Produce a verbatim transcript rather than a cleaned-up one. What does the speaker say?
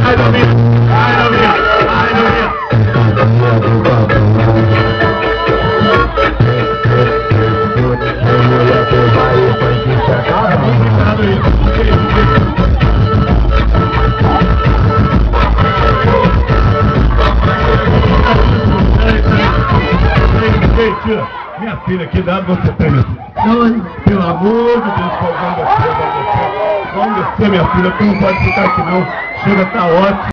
Ai, Novinha! Ai, Novinha! Ai, Novinha! Minha filha, que idade você tem, minha filha? Pelo amor de Deus, vamos descer, vamos descer. Vamos descer, minha filha, tu não pode ficar aqui não. Chega, tá ótimo.